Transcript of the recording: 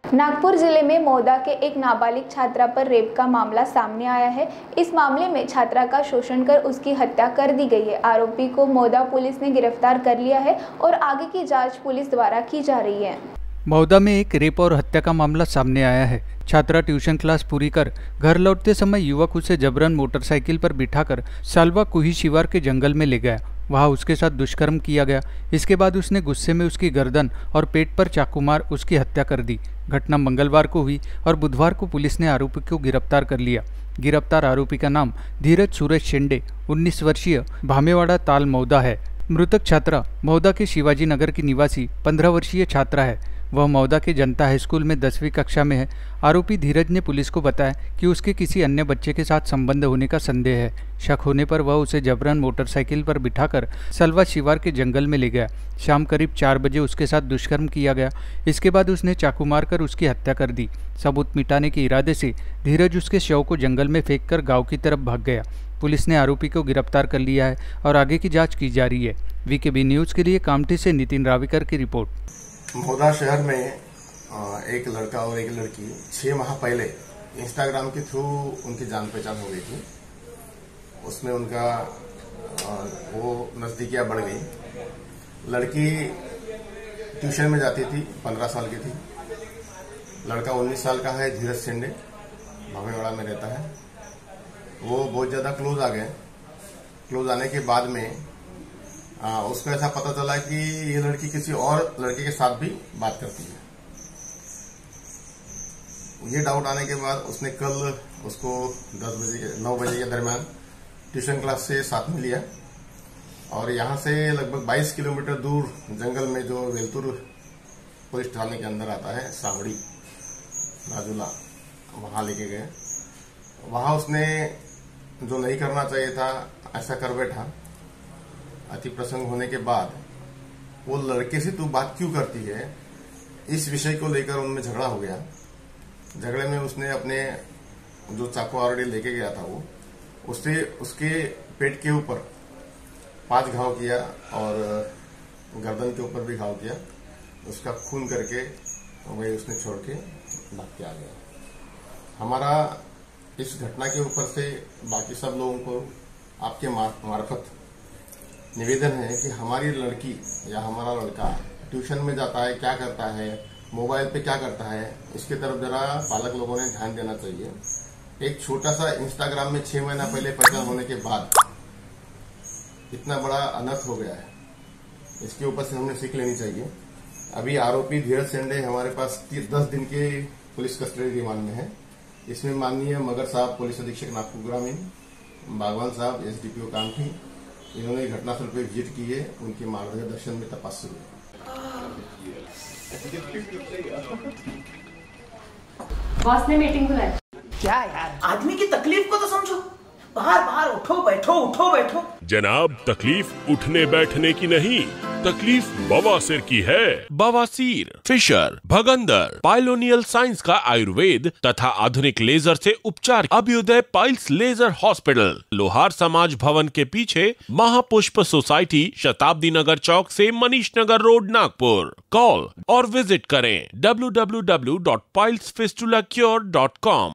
नागपुर जिले में मौदा के एक नाबालिग छात्रा पर रेप का मामला सामने आया है। इस मामले में छात्रा का शोषण कर उसकी हत्या कर दी गई है। आरोपी को मौदा पुलिस ने गिरफ्तार कर लिया है और आगे की जांच पुलिस द्वारा की जा रही है। मौदा में एक रेप और हत्या का मामला सामने आया है। छात्रा ट्यूशन क्लास पूरी कर घर लौटते समय युवक उसे जबरन मोटरसाइकिल पर बिठाकर सालवा कुही शिवार के जंगल में ले गया। वहां उसके साथ दुष्कर्म किया गया। इसके बाद उसने गुस्से में उसकी गर्दन और पेट पर चाकू मार उसकी हत्या कर दी। घटना मंगलवार को हुई और बुधवार को पुलिस ने आरोपी को गिरफ्तार कर लिया। गिरफ्तार आरोपी का नाम धीरज सूरज शेंडे 19 वर्षीय भामेवाड़ा ताल मौदा है। मृतक छात्रा मौदा के शिवाजी नगर की निवासी 15 वर्षीय छात्रा है। वह मौदा के जनता हाई स्कूल में 10वीं कक्षा में है। आरोपी धीरज ने पुलिस को बताया कि उसके किसी अन्य बच्चे के साथ संबंध होने का संदेह है। शक होने पर वह उसे जबरन मोटरसाइकिल पर बिठाकर सलवा शिवार के जंगल में ले गया। शाम करीब 4 बजे उसके साथ दुष्कर्म किया गया। इसके बाद उसने चाकू मारकर उसकी हत्या कर दी। सबूत मिटाने के इरादे से धीरज उसके शव को जंगल में फेंककर गाँव की तरफ भाग गया। पुलिस ने आरोपी को गिरफ्तार कर लिया है और आगे की जाँच की जा रही है। वीकेबी न्यूज़ के लिए कामठी से नितिन राविकर की रिपोर्ट। मौदा शहर में एक लड़का और एक लड़की 6 माह पहले इंस्टाग्राम के थ्रू उनकी जान पहचान हो गई थी। उसमें उनका वो नजदीकियां बढ़ गई। लड़की ट्यूशन में जाती थी, 15 साल की थी। लड़का 19 साल का है, धीरज शेंडे, भामेवाड़ा में रहता है। वो बहुत ज्यादा क्लोज आ गए। क्लोज आने के बाद में उसको ऐसा पता चला कि ये लड़की किसी और लड़के के साथ भी बात करती है। ये डाउट आने के बाद उसने कल उसको 9 बजे के दरमियान ट्यूशन क्लास से साथ में लिया और यहां से लगभग 22 किलोमीटर दूर जंगल में जो वेलतुर पुलिस थाने के अंदर आता है, सावड़ी राजूला, वहां लेके गए। वहां उसने जो नहीं करना चाहिए था ऐसा कर बैठा। अति प्रसंग होने के बाद वो लड़के से तू बात क्यों करती है, इस विषय को लेकर उनमें झगड़ा हो गया। झगड़े में उसने अपने जो चाकू ऑलरेडी लेके गया था वो उससे उसके पेट के ऊपर 5 घाव किया और गर्दन के ऊपर भी घाव किया। उसका खून करके वही उसने छोड़ के भाग के आ गया। हमारा इस घटना के ऊपर से बाकी सब लोगों को आपके मार्फत निवेदन है कि हमारी लड़की या हमारा लड़का ट्यूशन में जाता है, क्या करता है, मोबाइल पे क्या करता है, इसके तरफ जरा पालक लोगों ने ध्यान देना चाहिए। एक छोटा सा इंस्टाग्राम में 6 महीना पहले पहचान होने के बाद इतना बड़ा अनर्थ हो गया है। इसके ऊपर से हमने सीख लेनी चाहिए। अभी आरोपी धीरज शेंडे हमारे पास 10 दिन के पुलिस कस्टडी रिमांड में है। इसमें माननीय मगर साहब पुलिस अधीक्षक नागपुर ग्रामीण, बागवान साहब एसडीपीओ कामठी, इन्होंने घटनास्थल पर विजिट की है। उनके मार्गदर्शन में तपास शुरू है। बॉस ने मीटिंग बुलाई। क्या यार, आदमी की तकलीफ को तो समझो। बाहर बाहर उठो बैठो उठो बैठो। जनाब, तकलीफ उठने बैठने की नहीं, तकलीफ बवासीर की है। बवासीर, फिशर, भगंदर, पाइलोनियल साइंस का आयुर्वेद तथा आधुनिक लेजर से उपचार। अभ्युदय पाइल्स लेजर हॉस्पिटल, लोहार समाज भवन के पीछे, महापुष्प सोसाइटी, शताब्दी नगर चौक से मनीष नगर रोड, नागपुर। कॉल और विजिट करें www.pilesfistulacure.com।